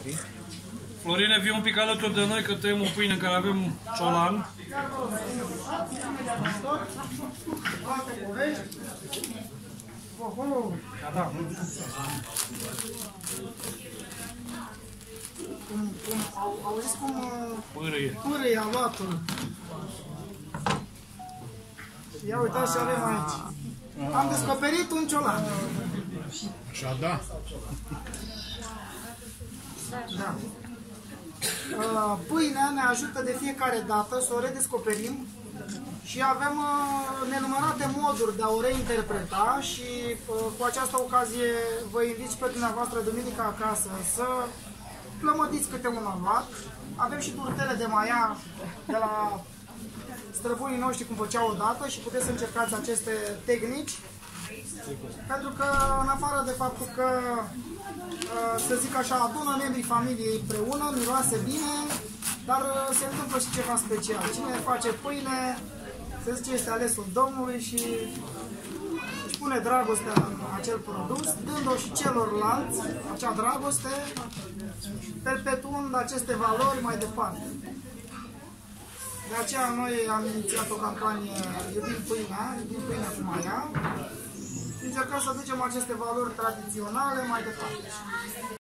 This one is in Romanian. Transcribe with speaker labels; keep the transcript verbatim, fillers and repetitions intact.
Speaker 1: Florine, vii un pic alături de noi că tăiem o pâine în care avem ciolan.
Speaker 2: Gata. Cum, cum, au, auziți cum
Speaker 1: Pârâie.
Speaker 2: pârâie aluatul. Ia uitați ce avem aici. Am descoperit un ciolan.
Speaker 3: Așa, da.
Speaker 2: Da. Pâinea ne ajută de fiecare dată să o redescoperim și avem nenumărate moduri de a o reinterpreta și cu această ocazie vă invit și pe dumneavoastră duminica acasă să plămădiți câte un aluat. Avem și turtele de maia de la străbunii noștri cum făceau odată și puteți să încercați aceste tehnici. Pentru că, în afară de faptul că, să zic așa, adună membrii familiei împreună, miroase bine, dar se întâmplă și ceva special. Cine face pâine, se zice, este alesul Domnului și își pune dragostea în acel produs, dând-o și celorlalți, acea dragoste, perpetuând aceste valori mai departe. De aceea noi am inițiat o campanie Iubim Pâinea, Iubim Pâinea cu Maia, încercăm să ducem aceste valori tradiționale mai departe.